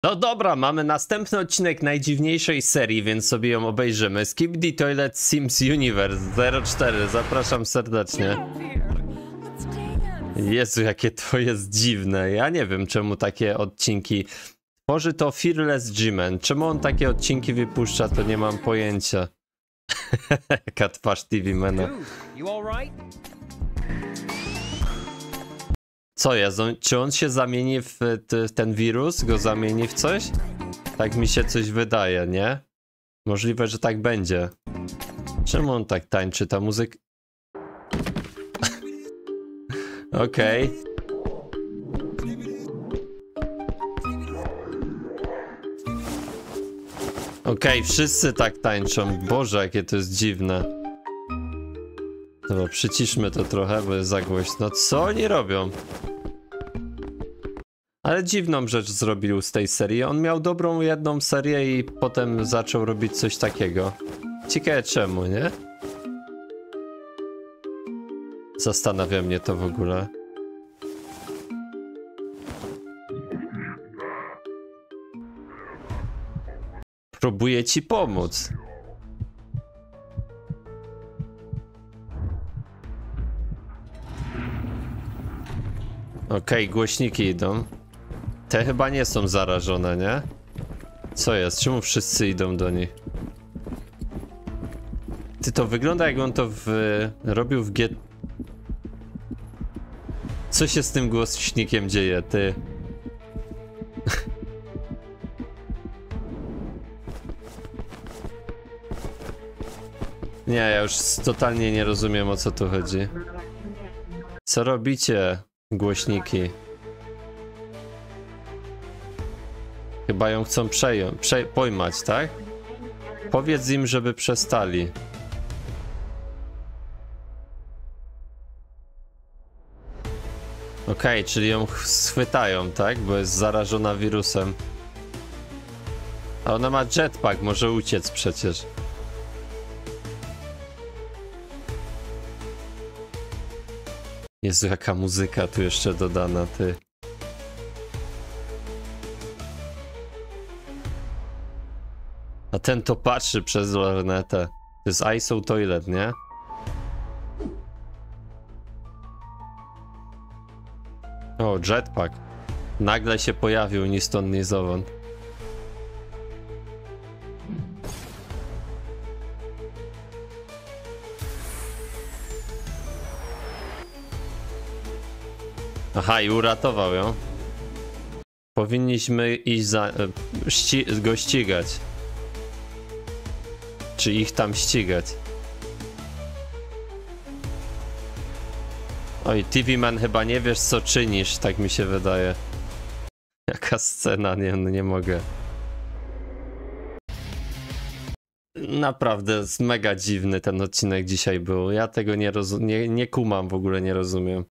No dobra, mamy następny odcinek najdziwniejszej serii, więc sobie ją obejrzymy. Skibidi Toilet Sims Universe 04. Zapraszam serdecznie. Jezu, jakie to jest dziwne. Ja nie wiem, czemu takie odcinki... Tworzy to Fearless G-Man. Czemu on takie odcinki wypuszcza, to nie mam pojęcia. Jaka twarz TV-mana. Co jest? Czy on się zamieni w ten wirus? Go zamieni w coś? Tak mi się coś wydaje, nie? Możliwe, że tak będzie. Czemu on tak tańczy? Ta muzyka... Okej. Okej, wszyscy tak tańczą. Boże, jakie to jest dziwne. Dobra, przyciszmy to trochę, bo jest za głośno. Co oni robią? Ale dziwną rzecz zrobił z tej serii. On miał dobrą jedną serię i potem zaczął robić coś takiego. Ciekawe czemu, nie? Zastanawia mnie to w ogóle. Próbuję ci pomóc. Okej, głośniki idą. Te chyba nie są zarażone, nie? Co jest? Czemu wszyscy idą do nich? Ty, to wygląda jak on to robił w G... Co się z tym głośnikiem dzieje, ty? Nie, ja już totalnie nie rozumiem, o co tu chodzi. Co robicie, głośniki? Chyba ją chcą pojmać, tak? Powiedz im, żeby przestali. Okej, czyli ją schwytają, tak? Bo jest zarażona wirusem. A ona ma jetpack, może uciec przecież. Jezu, jaka muzyka tu jeszcze dodana, ty. A ten to patrzy przez lornetę. To jest ISO Toilet, nie? O, jetpack. Nagle się pojawił ni stąd, ni zowąd. Aha, i uratował ją. Powinniśmy iść go ścigać. Czy ich tam ścigać? Oj, TV-man, chyba nie wiesz, co czynisz, tak mi się wydaje. Jaka scena, nie mogę. Naprawdę, mega dziwny ten odcinek dzisiaj był. Ja tego nie kumam, w ogóle nie rozumiem.